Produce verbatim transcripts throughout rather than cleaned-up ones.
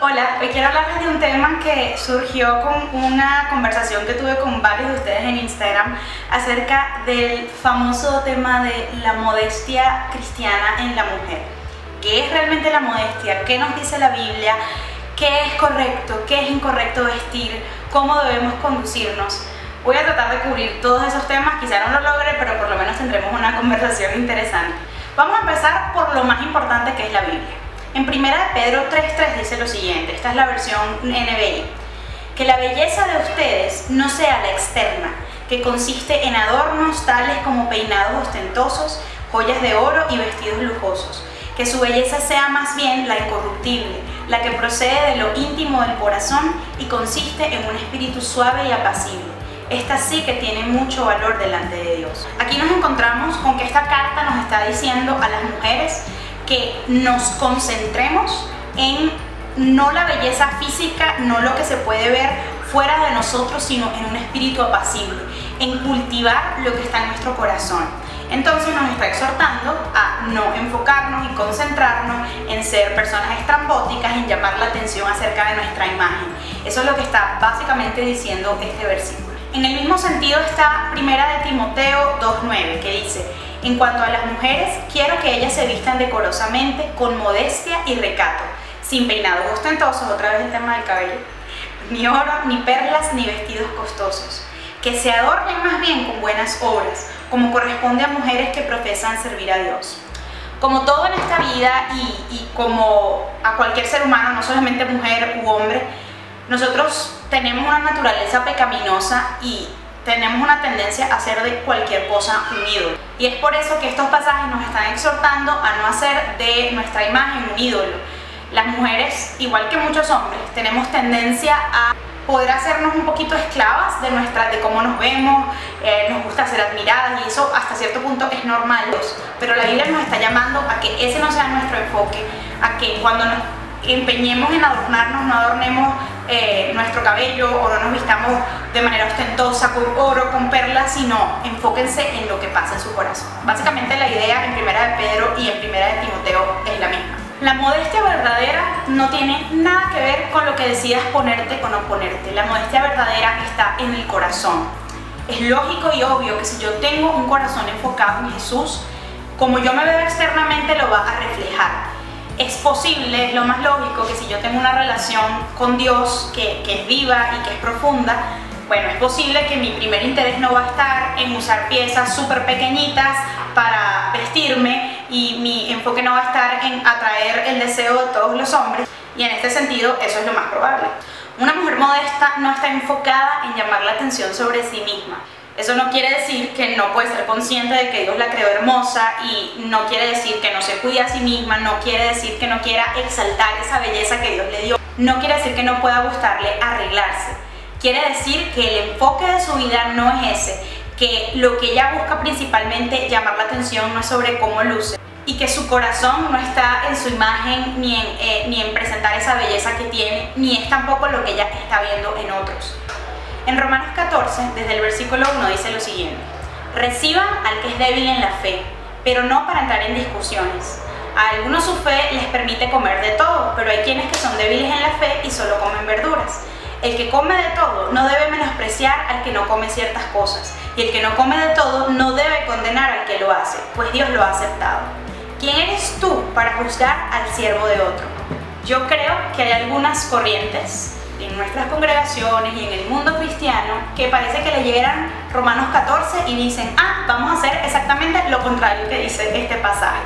Hola, hoy quiero hablarles de un tema que surgió con una conversación que tuve con varios de ustedes en Instagram acerca del famoso tema de la modestia cristiana en la mujer. ¿Qué es realmente la modestia? ¿Qué nos dice la Biblia? ¿Qué es correcto? ¿Qué es incorrecto vestir? ¿Cómo debemos conducirnos? Voy a tratar de cubrir todos esos temas, quizá no lo logre, pero por lo menos tendremos una conversación interesante. Vamos a empezar por lo más importante, que es la Biblia. En primera de Pedro tres tres dice lo siguiente, esta es la versión N B I: que la belleza de ustedes no sea la externa, que consiste en adornos tales como peinados ostentosos, joyas de oro y vestidos lujosos, que su belleza sea más bien la incorruptible, la que procede de lo íntimo del corazón y consiste en un espíritu suave y apacible. Esta sí que tiene mucho valor delante de Dios. Aquí nos encontramos con que esta carta nos está diciendo a las mujeres que nos concentremos en no la belleza física, no lo que se puede ver fuera de nosotros, sino en un espíritu apacible, en cultivar lo que está en nuestro corazón. Entonces nos está exhortando a no enfocarnos y concentrarnos en ser personas estrambóticas, en llamar la atención acerca de nuestra imagen. Eso es lo que está básicamente diciendo este versículo. En el mismo sentido está primera de Timoteo dos nueve, que dice: en cuanto a las mujeres, quiero que ellas se vistan decorosamente, con modestia y recato, sin peinados ostentosos, otra vez el tema del cabello, ni oro, ni perlas, ni vestidos costosos, que se adornen más bien con buenas obras, como corresponde a mujeres que profesan servir a Dios. Como todo en esta vida y, y como a cualquier ser humano, no solamente mujer u hombre, nosotros tenemos una naturaleza pecaminosa y tenemos una tendencia a hacer de cualquier cosa un ídolo. Y es por eso que estos pasajes nos están exhortando a no hacer de nuestra imagen un ídolo. Las mujeres, igual que muchos hombres, tenemos tendencia a poder hacernos un poquito esclavas de, nuestra, de cómo nos vemos, eh, nos gusta ser admiradas, y eso hasta cierto punto es normal. Pero la Biblia nos está llamando a que ese no sea nuestro enfoque, a que cuando nos empeñemos en adornarnos, no adornemos eh, nuestro cabello o no nos vistamos de manera ostentosa con oro, con perlas, sino enfóquense en lo que pasa en su corazón. Básicamente la idea en primera de Pedro y en primera de Timoteo es la misma. La modestia verdadera no tiene nada que ver con lo que decidas ponerte o no ponerte. La modestia verdadera está en el corazón. Es lógico y obvio que si yo tengo un corazón enfocado en Jesús, como yo me veo externamente lo va a reflejar. Es posible, es lo más lógico, que si yo tengo una relación con Dios que, que es viva y que es profunda, bueno, es posible que mi primer interés no va a estar en usar piezas súper pequeñitas para vestirme y mi enfoque no va a estar en atraer el deseo de todos los hombres, y en este sentido eso es lo más probable. Una mujer modesta no está enfocada en llamar la atención sobre sí misma. Eso no quiere decir que no puede ser consciente de que Dios la creó hermosa, y no quiere decir que no se cuide a sí misma, no quiere decir que no quiera exaltar esa belleza que Dios le dio, no quiere decir que no pueda gustarle arreglarse. Quiere decir que el enfoque de su vida no es ese, que lo que ella busca principalmente llamar la atención no es sobre cómo luce, y que su corazón no está en su imagen ni en, eh, ni en presentar esa belleza que tiene, ni es tampoco lo que ella está viendo en otros. En Romanos catorce, desde el versículo uno, dice lo siguiente: reciban al que es débil en la fe, pero no para entrar en discusiones. A algunos su fe les permite comer de todo, pero hay quienes que son débiles en la fe y solo comen verduras. El que come de todo no debe menospreciar al que no come ciertas cosas, y el que no come de todo no debe condenar al que lo hace, pues Dios lo ha aceptado. ¿Quién eres tú para juzgar al siervo de otro? Yo creo que hay algunas corrientes en nuestras congregaciones y en el mundo cristiano que parece que le llegan Romanos catorce y dicen: ah, vamos a hacer exactamente lo contrario que dice este pasaje,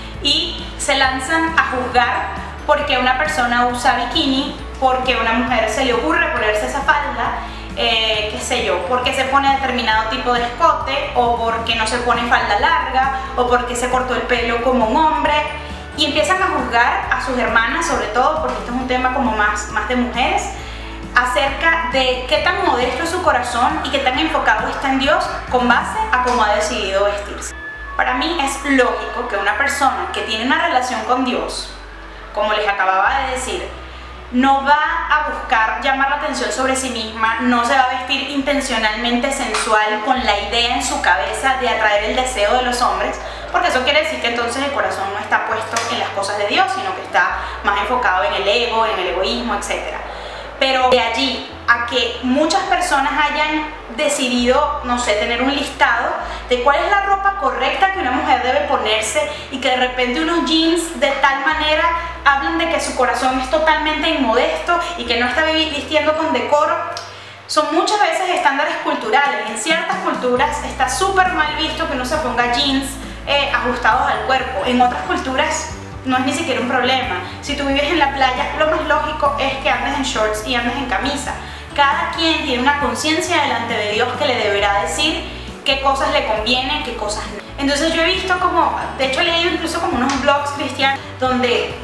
y se lanzan a juzgar porque una persona usa bikini, porque a una mujer se le ocurre ponerse esa falda, eh, qué sé yo, porque se pone determinado tipo de escote, o porque no se pone falda larga, o porque se cortó el pelo como un hombre, y empiezan a juzgar a sus hermanas, sobre todo porque esto es un tema como más, más de mujeres, acerca de qué tan modesto es su corazón y qué tan enfocado está en Dios con base a cómo ha decidido vestirse. Para mí es lógico que una persona que tiene una relación con Dios, como les acababa de decir, no va a buscar llamar la atención sobre sí misma, no se va a vestir intencionalmente sensual con la idea en su cabeza de atraer el deseo de los hombres, porque eso quiere decir que entonces el corazón no está está puesto en las cosas de Dios, sino que está más enfocado en el ego, en el egoísmo, etcétera. Pero de allí a que muchas personas hayan decidido, no sé, tener un listado de cuál es la ropa correcta que una mujer debe ponerse, y que de repente unos jeans de tal manera hablan de que su corazón es totalmente inmodesto y que no está vistiendo con decoro, son muchas veces estándares culturales. En ciertas culturas está súper mal visto que uno se ponga jeans eh, ajustados al cuerpo. En otras culturas no es ni siquiera un problema. Si tú vives en la playa, lo más lógico es que andes en shorts y andes en camisa. Cada quien tiene una conciencia delante de Dios que le deberá decir qué cosas le convienen, qué cosas no. Entonces yo he visto como, de hecho he leído incluso como unos blogs cristianos donde,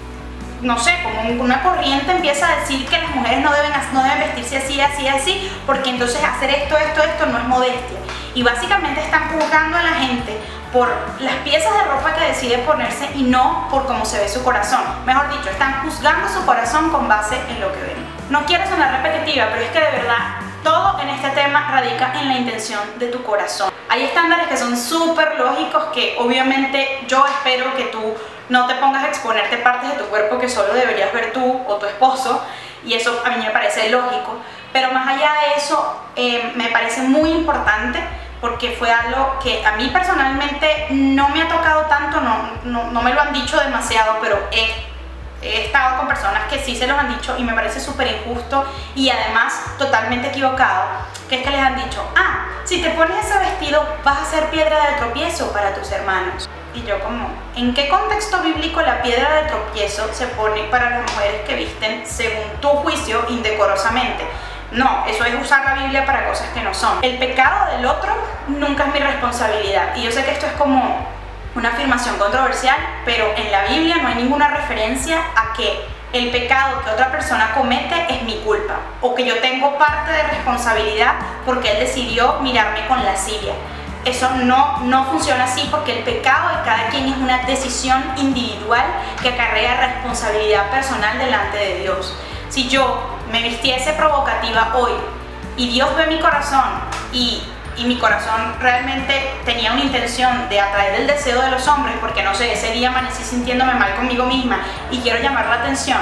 no sé, como una corriente empieza a decir que las mujeres no deben, no deben vestirse así, así, así, porque entonces hacer esto, esto, esto no es modestia. Y básicamente están juzgando a la gente por las piezas de ropa que decide ponerse y no por cómo se ve su corazón. Mejor dicho, están juzgando su corazón con base en lo que ven. No quiero sonar repetitiva, pero es que de verdad todo en este tema radica en la intención de tu corazón. Hay estándares que son súper lógicos que obviamente yo espero que tú no te pongas a exponerte partes de tu cuerpo que solo deberías ver tú o tu esposo, y eso a mí me parece lógico. Pero más allá de eso, eh, me parece muy importante, porque fue algo que a mí personalmente no me ha tocado tanto, no, no, no me lo han dicho demasiado, pero he, he estado con personas que sí se los han dicho y me parece súper injusto y además totalmente equivocado, que es que les han dicho, ah, si te pones ese vestido vas a ser piedra de tropiezo para tus hermanos. Y yo como, ¿en qué contexto bíblico la piedra de tropiezo se pone para las mujeres que visten según tu juicio indecorosamente? No, eso es usar la Biblia para cosas que no son. El pecado del otro nunca es mi responsabilidad. Y yo sé que esto es como una afirmación controversial, pero en la Biblia no hay ninguna referencia a que el pecado que otra persona comete es mi culpa, o que yo tengo parte de responsabilidad porque él decidió mirarme con lascivia. Eso no, no funciona así, porque el pecado de cada quien es una decisión individual que acarrea responsabilidad personal delante de Dios. Si yo me vistiese provocativa hoy y Dios ve mi corazón y, y mi corazón realmente tenía una intención de atraer el deseo de los hombres, porque no sé, ese día amanecí sintiéndome mal conmigo misma y quiero llamar la atención,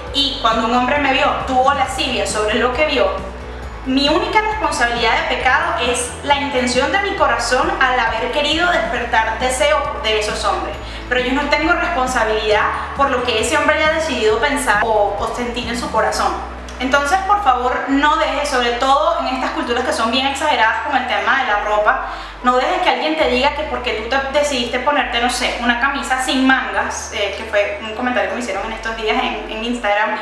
y cuando un hombre me vio tuvo lascivia sobre lo que vio, mi única responsabilidad de pecado es la intención de mi corazón al haber querido despertar deseo de esos hombres. Pero yo no tengo responsabilidad por lo que ese hombre haya decidido pensar o, o sentir en su corazón. Entonces, por favor, no dejes, sobre todo en estas culturas que son bien exageradas con el tema de la ropa, no dejes que alguien te diga que porque tú te decidiste ponerte, no sé, una camisa sin mangas, eh, que fue un comentario que me hicieron en estos días en, en Instagram,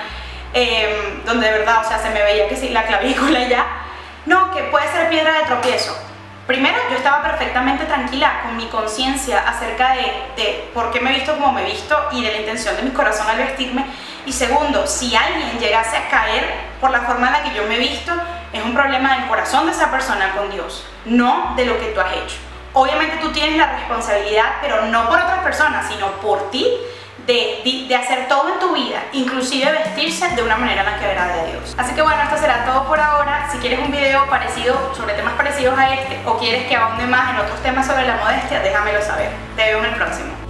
Eh, donde de verdad, o sea, se me veía que sí, la clavícula ya, no, que puede ser piedra de tropiezo. Primero, yo estaba perfectamente tranquila con mi conciencia acerca de, de por qué me he visto como me he visto y de la intención de mi corazón al vestirme. Y segundo, si alguien llegase a caer por la forma en la que yo me he visto, es un problema del corazón de esa persona con Dios, no de lo que tú has hecho. Obviamente tú tienes la responsabilidad, pero no por otras personas, sino por ti, De, de, de hacer todo en tu vida, inclusive vestirse de una manera en la que agrade a Dios. Así que bueno, esto será todo por ahora. Si quieres un video parecido, sobre temas parecidos a este, o quieres que ahonde más en otros temas sobre la modestia, déjamelo saber. Te veo en el próximo.